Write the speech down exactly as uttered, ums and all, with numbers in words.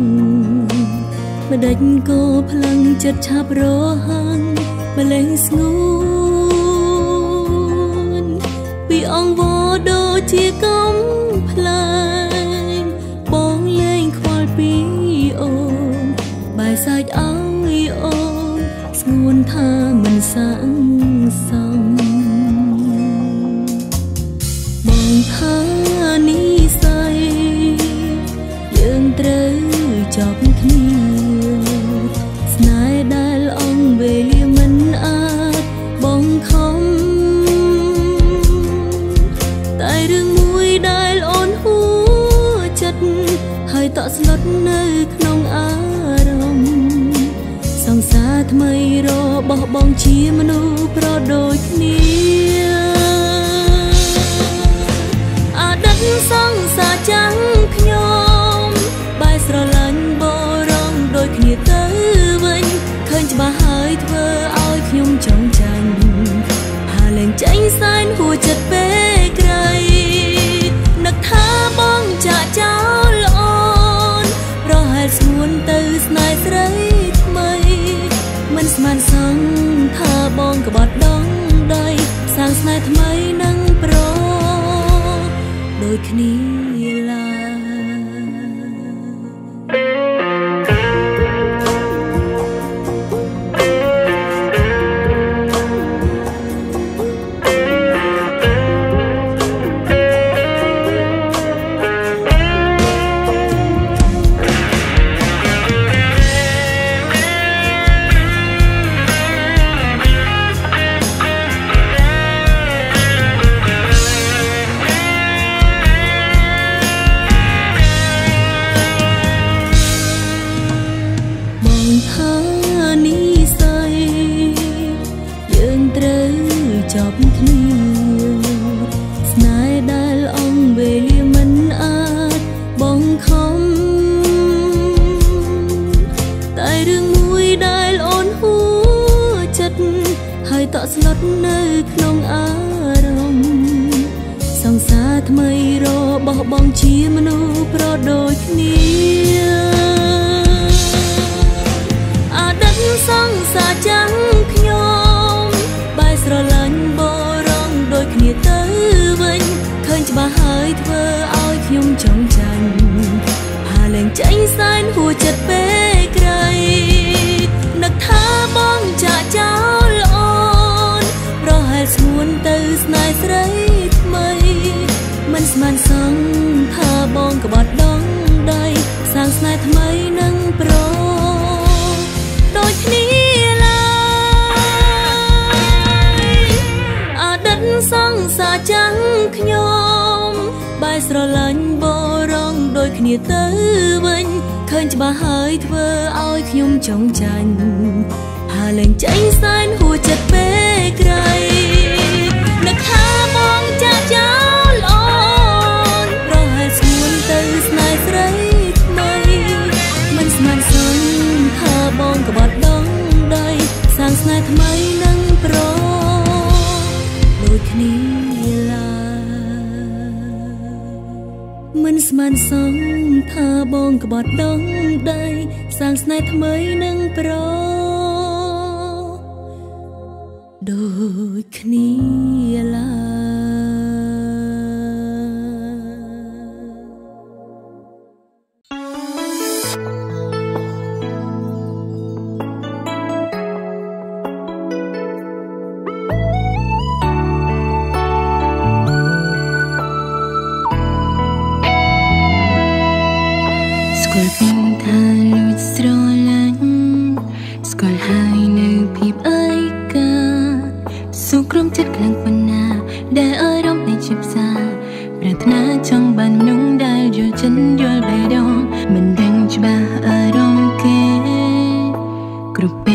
ម្ដេចក៏ផ្លឹងចិត្តឆាប់រហ័ងម្លេងស្ងួនពីអង្វរដូចជាកំផ្លែងបងលេងខ្វល់ពីអូនបាយសាច់ឲ្យអូនស្ងួនថាមិនសាំងសំបងថានិស័យយើងត្រូវចប់គ្នាស្នេហ៍ដែលអងវេលាមិនអាចបងខំតែរឿងមួយដែលអូនហួចិត្តហើយតក់ស្លុតនៅក្នុងអារម្មណ៍សង្សារថ្មីរបស់បងជាមនុស្សប្រដូចគ្នាអតីតសង្សារចាំងខ្ញុំបាយស្រឡាញ់បរងដូចគ្នាទៅវិញឃើញច្បាស់ហើយធ្វើឲ្យខ្ញុំចង់ចាញ់ហាលែងចេញសែនហួចចិត្តពេកក្រៃនឹកថាបងចាក់ចោលអូនប្រហែលស្ងួនទៅស្នេហ៍ស្រីថ្មីមិនស្មានសងថាបងក្បត់ដងដៃសាងស្នេហ៍ថ្មីនឹងប្រដូចគ្នាឡើយចប់គ្នាស្នេហ៍ដែលអងវេលាមិនអាចបងខំតែរឿងមួយដែលអូនហួចិត្តហើយតក់ស្លុតនៅក្នុងអារម្មណ៍សង្សារថ្មីរបស់បងជាមនុស្សប្រដូចគ្នាអតីតសង្សារចាំងខ្ញុំបាយស្រឡាញ់បរងដូចគ្នាទៅវិញឃើញច្បាស់ហើយធ្វើឲ្យខ្ញុំចង់ចាញ់ហាលែងចេញសែនហួចចិត្តពេកក្រៃនឹកថាបងចាក់ចោលអូនប្រហែលស្ងួនទៅស្នេហ៍ស្រីថ្មីមិនស្មានសងថាបងក្បត់ដងដៃសាងស្នេហ៍ថ្មីនឹងប្រដូចគ្នាសង្សារចាំងខ្ញុំបាយស្រឡាញ់បរងដូចគ្នាទៅវិញឃើញច្បាស់ហើយធ្វើឲ្យខ្ញុំចង់ចាញ់ហាលែងចេញសែនហួចចិត្តពេកក្រៃនឹកថាបងចាក់ចោលអូនប្រហែលស្ងួនទៅស្នេហ៍ស្រីថ្មីមិនស្មានសងថាបងក្បត់ដងដៃសាងស្នេហ៍ថ្មីនឹងប្រដូចគ្នាឡើយមិនស្មានសងថាបងក្បត់ដងដៃសាងស្នេហ៍ថ្មីនឹងប្រដូចគ្នាឡើយ Grupo